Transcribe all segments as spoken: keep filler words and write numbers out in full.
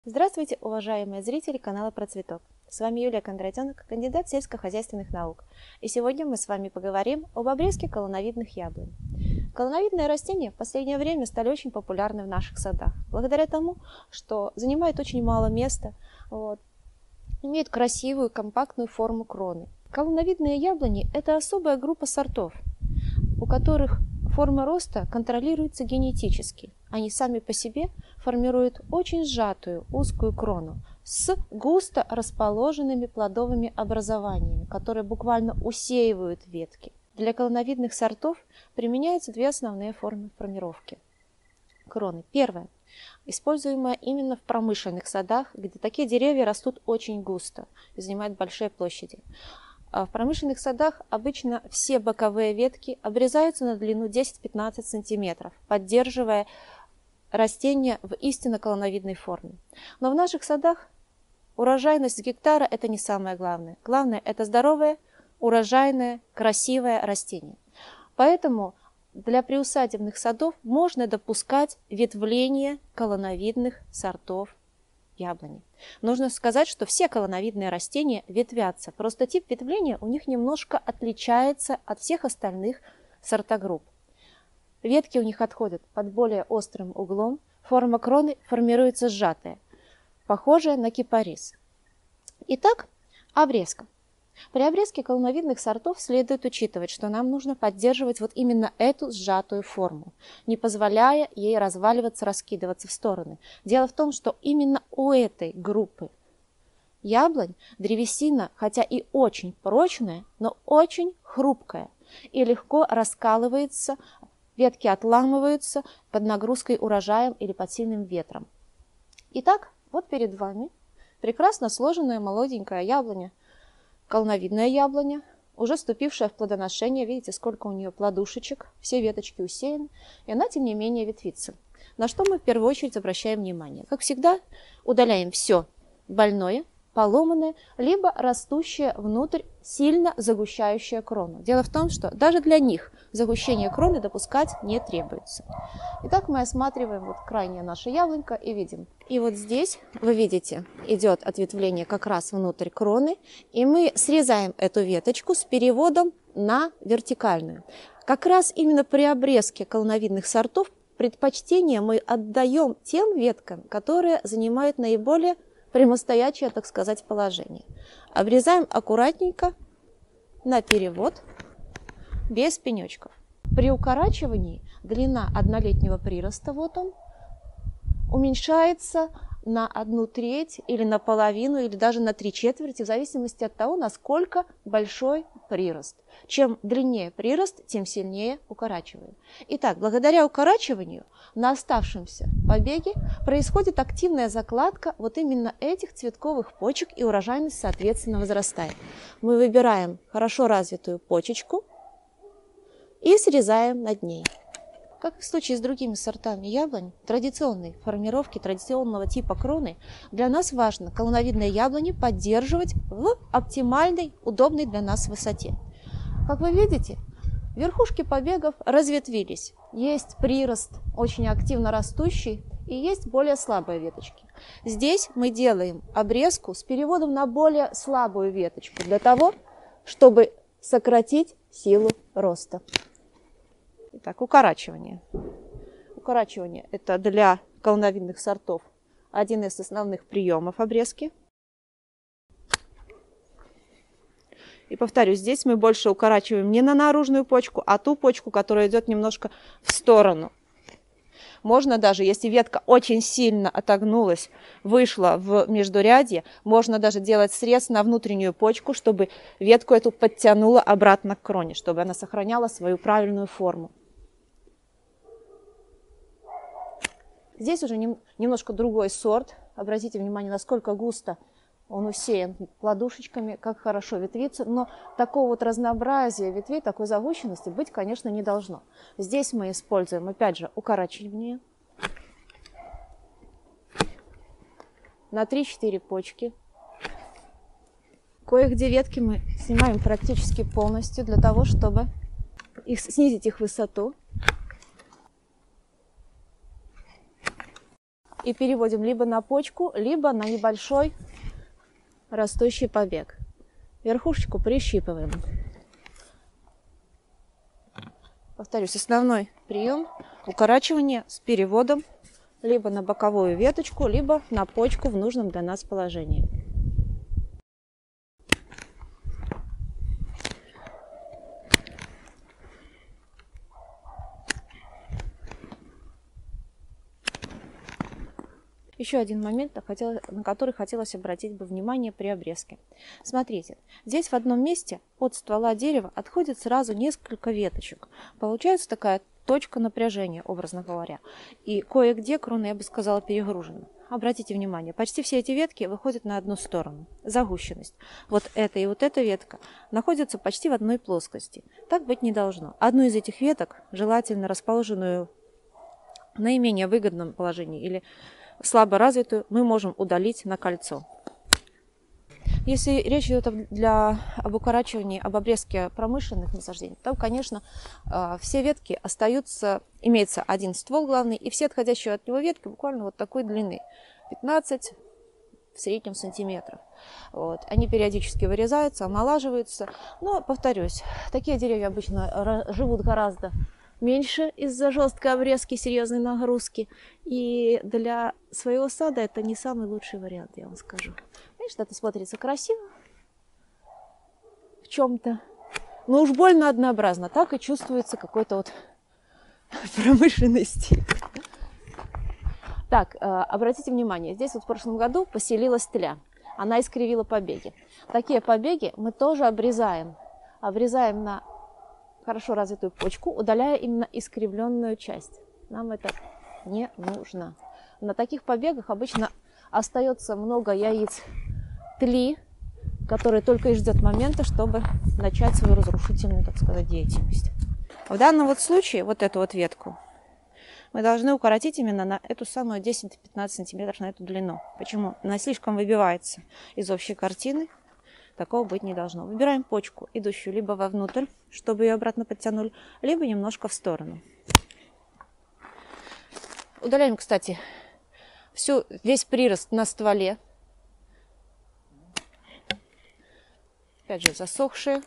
Здравствуйте, уважаемые зрители канала Про Цветок. С вами Юлия Кондратенок, кандидат сельскохозяйственных наук. И сегодня мы с вами поговорим об обрезке колоновидных яблонь. Колоновидные растения в последнее время стали очень популярны в наших садах, благодаря тому, что занимают очень мало места, вот, имеют красивую компактную форму кроны. Колоновидные яблони – это особая группа сортов, у которых форма роста контролируется генетически. Они сами по себе формируют очень сжатую узкую крону с густо расположенными плодовыми образованиями, которые буквально усеивают ветки. Для колоновидных сортов применяются две основные формы формировки кроны. Первая, используемая именно в промышленных садах, где такие деревья растут очень густо и занимают большие площади. В промышленных садах обычно все боковые ветки обрезаются на длину десять-пятнадцать сантиметров, поддерживая растения в истинно колоновидной форме. Но в наших садах урожайность с гектара – это не самое главное. Главное – это здоровое, урожайное, красивое растение. Поэтому для приусадебных садов можно допускать ветвление колоновидных сортов яблони. Нужно сказать, что все колоновидные растения ветвятся. Просто тип ветвления у них немножко отличается от всех остальных сортогрупп. Ветки у них отходят под более острым углом, форма кроны формируется сжатая, похожая на кипарис. Итак, обрезка. При обрезке колоновидных сортов следует учитывать, что нам нужно поддерживать вот именно эту сжатую форму, не позволяя ей разваливаться, раскидываться в стороны. Дело в том, что именно у этой группы яблонь древесина, хотя и очень прочная, но очень хрупкая и легко раскалывается, ветки отламываются под нагрузкой урожаем или под сильным ветром. Итак, вот перед вами прекрасно сложенная молоденькая яблоня, колоновидная яблоня, уже вступившая в плодоношение. Видите, сколько у нее плодушечек, все веточки усеяны, и она, тем не менее, ветвится. На что мы в первую очередь обращаем внимание? Как всегда, удаляем все больное, поломанное, либо растущее внутрь сильно загущающее крону. Дело в том, что даже для них загущение кроны допускать не требуется. Итак, мы осматриваем вот крайняя наша яблонька и видим. И вот здесь, вы видите, идет ответвление как раз внутрь кроны, и мы срезаем эту веточку с переводом на вертикальную. Как раз именно при обрезке колоновидных сортов предпочтение мы отдаем тем веткам, которые занимают наиболее прямостоячее, так сказать, положение. Обрезаем аккуратненько на перевод, без пенечков. При укорачивании длина однолетнего прироста, вот он, уменьшается на одну треть или на половину, или даже на три четверти, в зависимости от того, насколько большой прирост. Чем длиннее прирост, тем сильнее укорачиваем. Итак, благодаря укорачиванию на оставшемся побеге происходит активная закладка вот именно этих цветковых почек, и урожайность, соответственно, возрастает. Мы выбираем хорошо развитую почечку и срезаем над ней. Как и в случае с другими сортами яблонь, традиционной формировки, традиционного типа кроны, для нас важно колоновидные яблони поддерживать в оптимальной, удобной для нас высоте. Как вы видите, верхушки побегов разветвились. Есть прирост очень активно растущий и есть более слабые веточки. Здесь мы делаем обрезку с переводом на более слабую веточку для того, чтобы сократить силу роста. Итак, укорачивание. Укорачивание – это для колоновидных сортов один из основных приемов обрезки. И повторюсь, здесь мы больше укорачиваем не на наружную почку, а ту почку, которая идет немножко в сторону. Можно даже, если ветка очень сильно отогнулась, вышла в междурядье, можно даже делать срез на внутреннюю почку, чтобы ветку эту подтянула обратно к кроне, чтобы она сохраняла свою правильную форму. Здесь уже немножко другой сорт. Обратите внимание, насколько густо он усеян плодушечками, как хорошо ветвится. Но такого вот разнообразия ветвей, такой загущенности быть, конечно, не должно. Здесь мы используем, опять же, укорачивание на три-четыре почки. Кое-где ветки мы снимаем практически полностью для того, чтобы их, снизить их высоту. и переводим либо на почку, либо на небольшой растущий побег. Верхушечку прищипываем. Повторюсь, основной прием укорачивания с переводом либо на боковую веточку, либо на почку в нужном для нас положении. Еще один момент, на который хотелось обратить бы внимание при обрезке. Смотрите, здесь в одном месте от ствола дерева отходит сразу несколько веточек. Получается такая точка напряжения, образно говоря. И кое-где крона, я бы сказала, перегружена. Обратите внимание, почти все эти ветки выходят на одну сторону. Загущенность. Вот эта и вот эта ветка находятся почти в одной плоскости. Так быть не должно. Одну из этих веток, желательно расположенную в наименее выгодном положении или слабо развитую, мы можем удалить на кольцо. Если речь идет для, об укорачивании, об обрезке промышленных насаждений, то, конечно, все ветки остаются, имеется один ствол главный, и все отходящие от него ветки буквально вот такой длины, пятнадцать в среднем сантиметров. Вот. Они периодически вырезаются, омолаживаются, но, повторюсь, такие деревья обычно живут гораздо меньше из-за жесткой обрезки, серьезной нагрузки. И для своего сада это не самый лучший вариант, я вам скажу. Конечно, это смотрится красиво в чем-то, но уж больно однообразно. Так и чувствуется какой-то вот промышленности. Так, обратите внимание, здесь вот в прошлом году поселилась тля. Она искривила побеги. Такие побеги мы тоже обрезаем. Обрезаем на хорошо развитую почку, удаляя именно искривленную часть. Нам это не нужно. На таких побегах обычно остается много яиц тли, которые только и ждет момента, чтобы начать свою разрушительную, так сказать, деятельность. В данном вот случае вот эту вот ветку мы должны укоротить именно на эту самую десять-пятнадцать сантиметров, на эту длину. Почему? Она слишком выбивается из общей картины. Такого быть не должно. Выбираем почку, идущую либо вовнутрь, чтобы ее обратно подтянули, либо немножко в сторону. Удаляем, кстати, всю, весь прирост на стволе. Опять же, засохшие,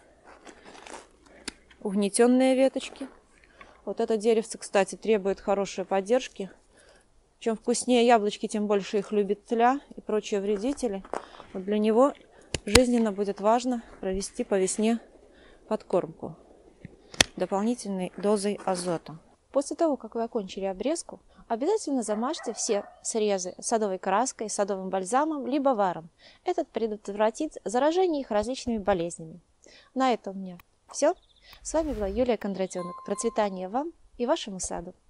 угнетенные веточки. Вот это деревце, кстати, требует хорошей поддержки. Чем вкуснее яблочки, тем больше их любит тля и прочие вредители. Вот для него жизненно будет важно провести по весне подкормку дополнительной дозой азота. После того, как вы окончили обрезку, обязательно замажьте все срезы садовой краской, садовым бальзамом, либо варом. Это предотвратит заражение их различными болезнями. На этом у меня все. С вами была Юлия Кондратенок. Процветания вам и вашему саду!